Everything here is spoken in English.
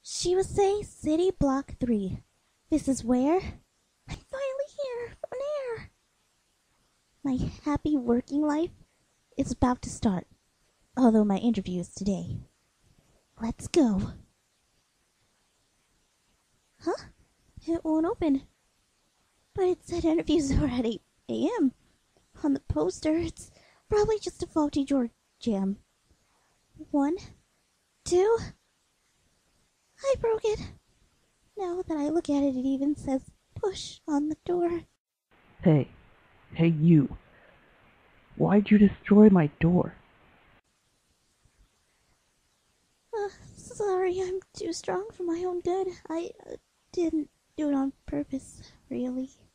Shiwase City Block 3. This is where I'm finally here on air. My happy working life is about to start, although my interview is today. Let's go. Huh? It won't open. But it said interviews are at 8 a.m. On the poster, it's probably just a faulty door jam. 1, 2... I broke it. Now that I look at it, it even says push on the door. Hey, you. Why'd you destroy my door? Sorry, I'm too strong for my own good. I didn't do it on purpose, really.